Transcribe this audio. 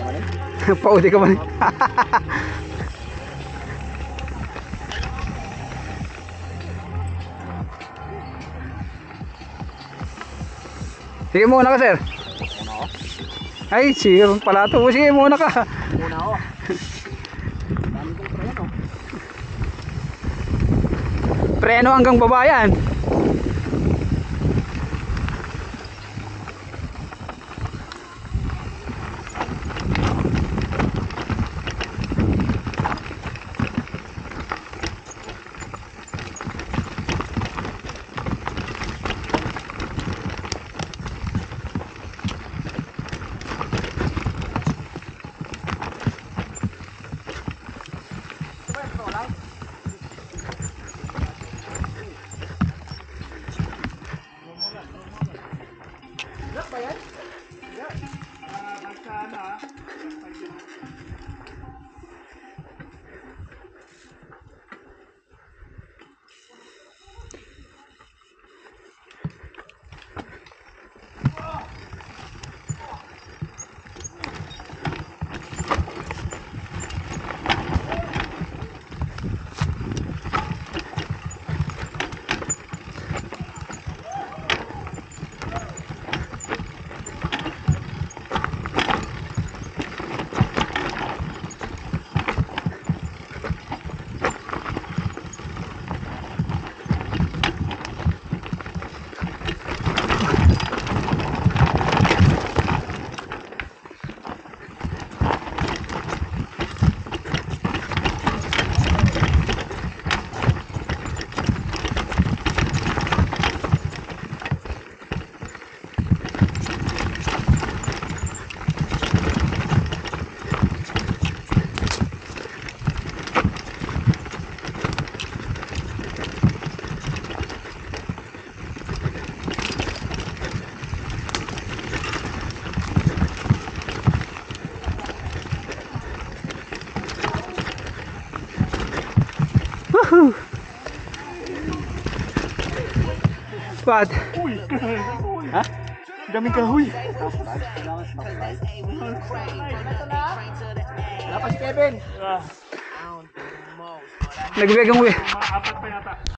Paudi ka ba? Sige muna ka, sir. Ay, sige pala ito. Sige muna ka. Muna ako. Dami kong preno. Preno hanggang baba yan. What? Uy! Ha? Daming kahoy. Wala pa si Kevin. Nagbegang Mga apat pa yata.